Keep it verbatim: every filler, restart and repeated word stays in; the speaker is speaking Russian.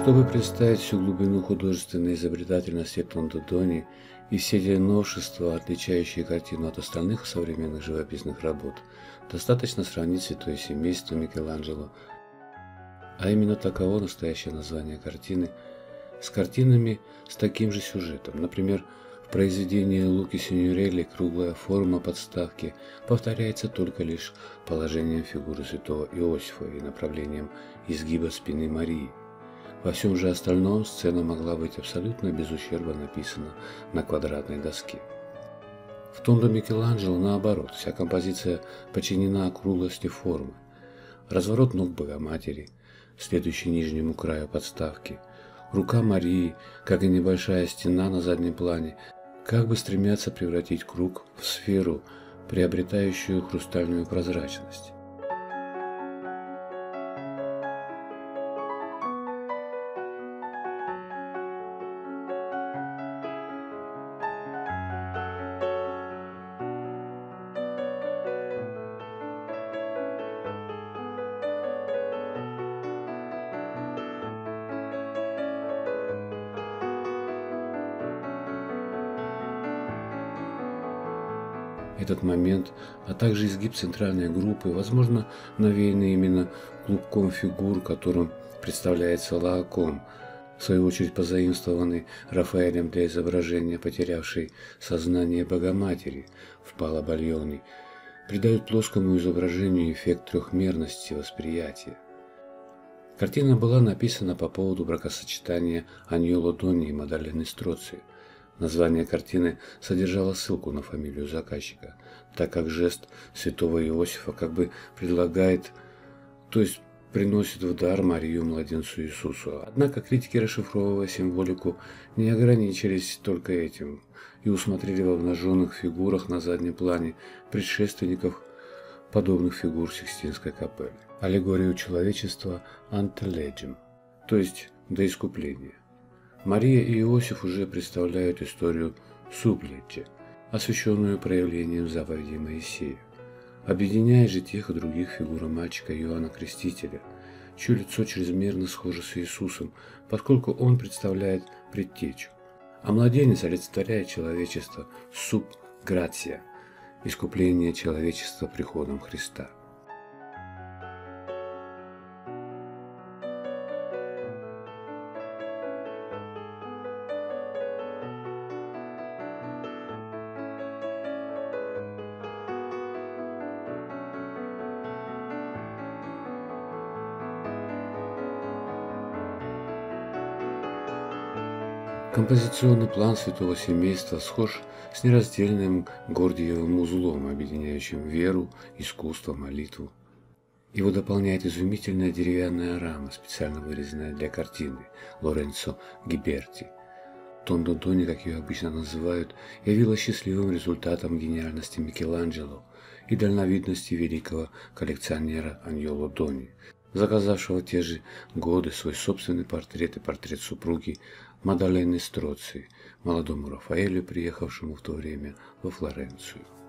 Чтобы представить всю глубину художественной изобретательности Тондо Дони и все те новшества, отличающие картину от остальных современных живописных работ, достаточно сравнить «Святое семейство» Микеланджело, а именно таково настоящее название картины, с картинами с таким же сюжетом. Например, в произведении Луки Синьорелли круглая форма подставки повторяется только лишь положением фигуры святого Иосифа и направлением изгиба спины Марии. Во всем же остальном сцена могла быть абсолютно без ущерба написана на квадратной доске. В Тондо Микеланджело наоборот, вся композиция подчинена округлости формы. Разворот ног Богоматери, следующий нижнему краю подставки, рука Марии, как и небольшая стена на заднем плане, как бы стремятся превратить круг в сферу, приобретающую хрустальную прозрачность. Этот момент, а также изгиб центральной группы, возможно, навеяны именно клубком фигур, которым представляется Лаокоон, в свою очередь позаимствованный Рафаэлем для изображения потерявшей сознание Богоматери в Пало-Бальоне, придают плоскому изображению эффект трехмерности восприятия. Картина была написана по поводу бракосочетания Аньоло Дони и Маддалены Строци. Название картины содержало ссылку на фамилию заказчика, так как жест святого Иосифа как бы предлагает, то есть приносит в дар Марию младенцу Иисусу. Однако критики, расшифровывая символику, не ограничились только этим и усмотрели в обнаженных фигурах на заднем плане предшественников подобных фигур Сикстинской капеллы. Аллегорию человечества ante legem, то есть до искупления. Мария и Иосиф уже представляют историю сублече, освященную проявлением заповеди Моисея. Объединяет же тех и других фигура мальчика Иоанна Крестителя, чье лицо чрезмерно схоже с Иисусом, поскольку он представляет предтечу. А младенец олицетворяет человечество суб грация, искупление человечества приходом Христа. Композиционный план святого семейства схож с нераздельным Гордиевым узлом, объединяющим веру, искусство, молитву. Его дополняет изумительная деревянная рама, специально вырезанная для картины Лоренцо Гиберти. Тондо Дони, как ее обычно называют, явилась счастливым результатом гениальности Микеланджело и дальновидности великого коллекционера Аньоло Дони, заказавшего в те же годы свой собственный портрет и портрет супруги Маддалены Строци, молодому Рафаэлю, приехавшему в то время во Флоренцию.